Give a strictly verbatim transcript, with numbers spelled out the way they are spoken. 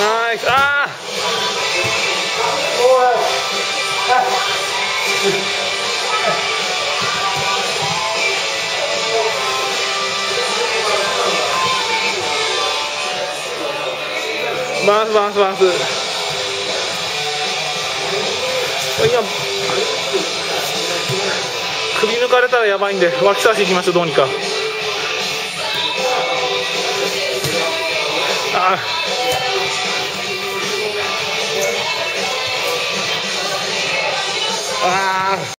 ナイス。ああ。バランスバランスバランス。いや、首抜かれたらやばいんで脇差しいきましょう、どうにか。ああ。ああ。